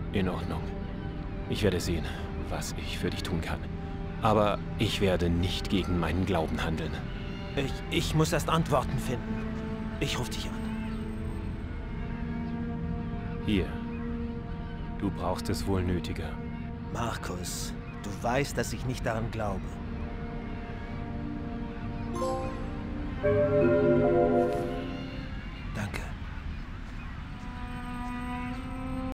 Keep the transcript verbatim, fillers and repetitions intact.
In Ordnung. Ich werde sehen, was ich für dich tun kann. Aber ich werde nicht gegen meinen Glauben handeln. Ich, ich muss erst Antworten finden. Ich rufe dich an. Hier. Du brauchst es wohl nötiger. Markus, du weißt, dass ich nicht daran glaube.